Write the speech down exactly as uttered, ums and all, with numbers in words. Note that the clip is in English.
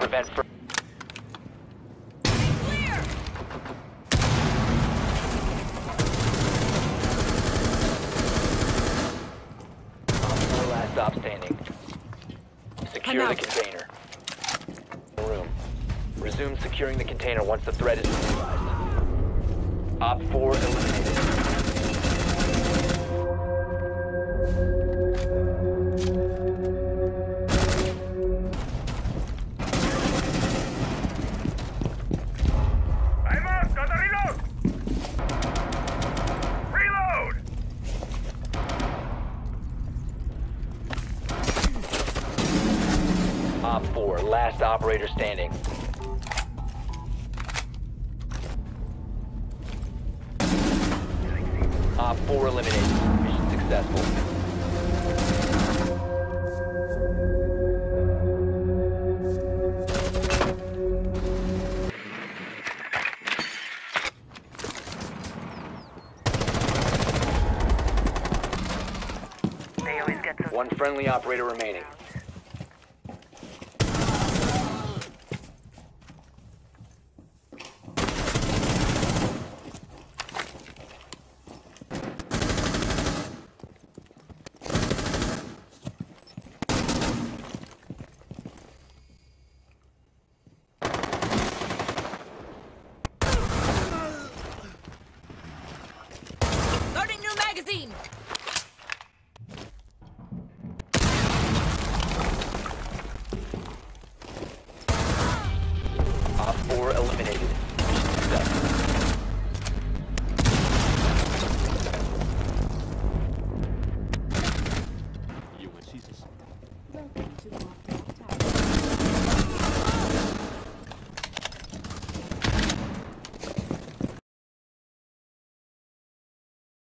prevent further. Last stop standing. Secure the container. Room. Resume securing the container once the threat is neutralized. Op four eliminated. I'm up! Got to reload! Reload! Op four, last operator standing. Op four eliminated. Mission successful. One friendly operator remaining.